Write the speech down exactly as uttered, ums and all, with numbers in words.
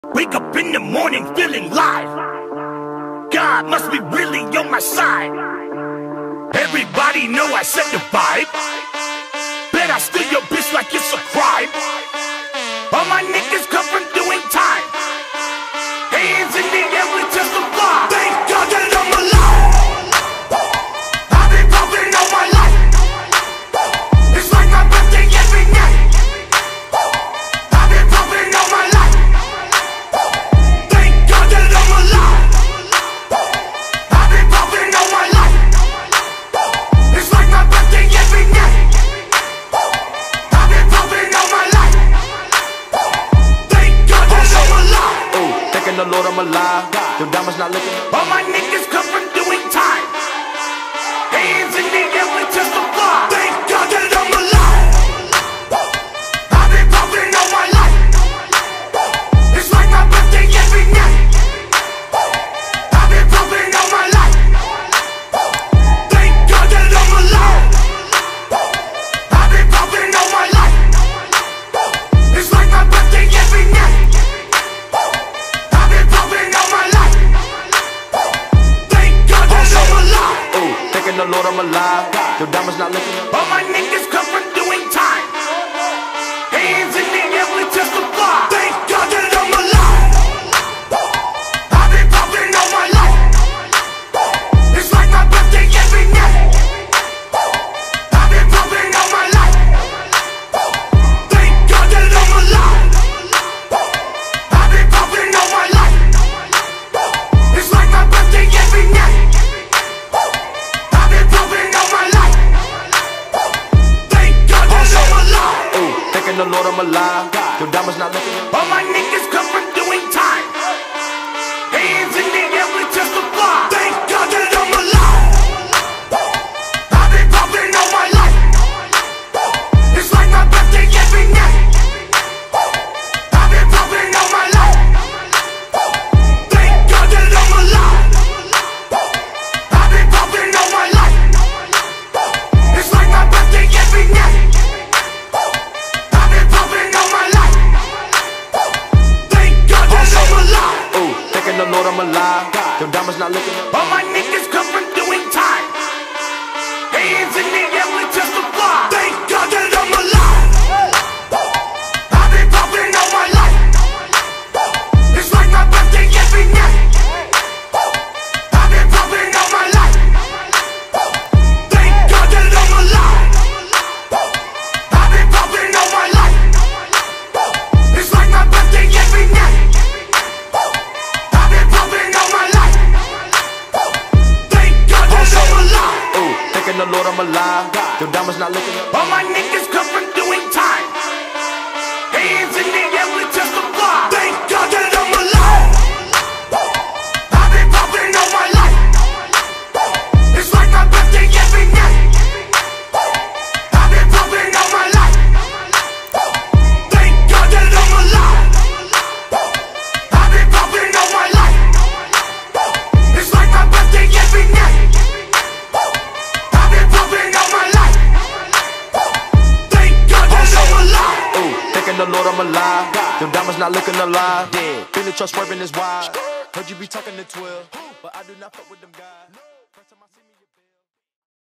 Wake up in the morning feeling live. God must be really on my side. Everybody know I set the vibe. Bet I steal your bitch like it's a crime. All my niggas come from doing time. Hands in the air, we testify. Thank God that I'm alive. I've been pumping all my life. It's like my birthday every night. I've been pumping all my life. Thank God that I'm alive. I've been pumping all my life. It's like my birthday every night. I've been pumping all my life. Thank God that I'm alive. Ooh, thanking the Lord I'm alive. Your diamonds not looking. All my niggas come from doing time. Hands in the air, we testify. Thank God that I'm alive. I've been pumping all my life. It's like my birthday every night. I've been pumping all my life. Thank God that I'm alive. I've been pumping all my life. It's like my birthday every night. I've been pumping all my life. Thank God that I'm alive. Ooh, thanking the Lord I'm alive. Your diamonds not looking. All my niggas come from doing time. Hands in the air, we testify. Thank God that I'm alive. I've been pumping all my life. It's like my birthday every night. I've been pumping all my life. Thank God that I'm alive. I've been pumping all my life. It's like my birthday every night. I've been pumping all my life. Thank God that I'm alive. Ooh, thanking the Lord I'm alive. Your diamonds not looking. All my niggas come from doing time. Hands in the air, we testify. Thank God that I'm alive. I've been pumping all my life. It's like my birthday every night. I've been pumping all my life. Thank God that I'm alive. I've been pumping all my life. It's like my birthday every night. I've been pumping all my life. Thank God that I'm alive. Ooh, thanking the Lord I'm alive. Your diamonds not looking. All my niggas come from doing time. Hands in the air, we testify. Thank God that I'm alive. I've been pumping all my life. It's like my birthday every night. I've been pumping all my life. Thank God that I'm alive. I've been pumping all my life. It's like my birthday every night. I've been pumping all my life. Thank God that I'm alive. Ooh, thanking the Lord I'm alive. Your diamonds not looking. All my niggas come from doing time. Hands in the air, we testify. Thank God that I'm alive. I've been pumping all my life. It's like my birthday every night. I've been pumping all my life. Thank God that I'm alive. I've been pumping all my life. It's like my birthday every night. I've been pumping all my life. Thank God that I'm alive. Ooh, thanking the Lord I'm alive. Your diamonds not looking alive. Dead. Feel the trust swerving is wild. Heard you be talking to twelve, but I do not fuck with them guys.